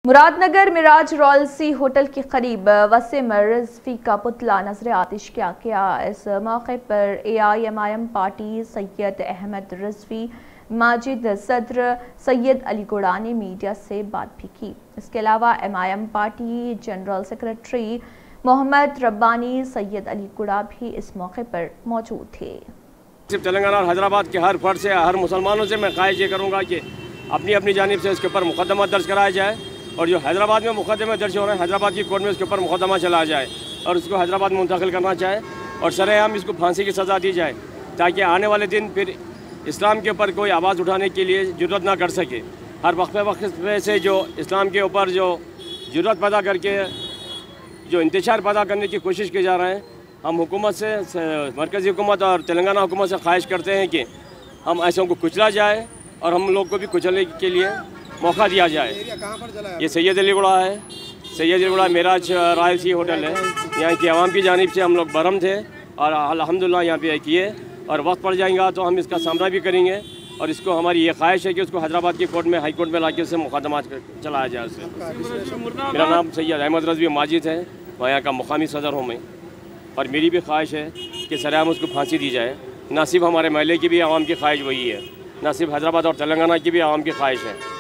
Muradnagar Miraj रॉयल्सी hotel के करीब वसीम रिजवी का पुतला नजर आतिश किया गया। इस मौके पर AIMIM पार्टी सैयद अहमद रिजवी माजिद सदर सैयद अली गुड़ा ने मीडिया से बात भी की। इसके अलावा MIM party general secretary Mohammad Rabbani Syed Ali Guda भी इस मौके पर मौजूद थे। सिर्फ तेलंगाना और हैदराबाद के हर फर्द से, हर मुसलमानों से मैं ख्वाहिश ये करूँगा कि अपनी अपनी जानिब से इसके ऊपर मुकदमा दर्ज कराया जाए और जो हैदराबाद में मुकदमे दर्ज हो रहे हैं हैदराबाद की कोर्ट में इसके ऊपर मुकदमा चलाया जाए और इसको हैदराबाद में मुंतकिल करना चाहे और सरेआम इसको फांसी की सज़ा दी जाए ताकि आने वाले दिन फिर इस्लाम के ऊपर कोई आवाज़ उठाने के लिए जुर्रत ना कर सके। हर वक्त से जो इस्लाम के ऊपर जो जुर्रत पैदा करके जो इंतशार पैदा करने की कोशिश की जा रहे हैं, हम हुकूमत से, मरकज़ी हुकूमत और तेलंगाना हुकूमत से ख्वाहिश करते हैं कि हम ऐसों को कुचला जाए और हम लोग को भी कुचलने के लिए मौका दिया जाए। ये सैयद अली गुड़ा है, सैयद अली गुड़ा मिराज रॉयल्सी होटल है। यहाँ की आवाम की जानिब से हम लोग बरहम थे और अल्हम्दुलिल्लाह यहाँ पे किए और वक्त पड़ जाएगा तो हम इसका सामना भी करेंगे और इसको हमारी ये ख्वाहिश है कि उसको हैदराबाद की कोर्ट में, हाई कोर्ट में लाके उससे मुकदमा चलाया जाए। उससे मेरा नाम सैयद अहमद रिजवी माजिद है, मैं यहाँ का मुकामी सदर हूँ मैं, और मेरी भी ख्वाहिश है कि सरेआम उसको फांसी दी जाए। ना सिर्फ हमारे महल्ले की भी आवाम की ख्वाहिश वही है, ना सिर्फ हैदराबाद और तेलंगाना की भी आवाम की ख्वाहिश है।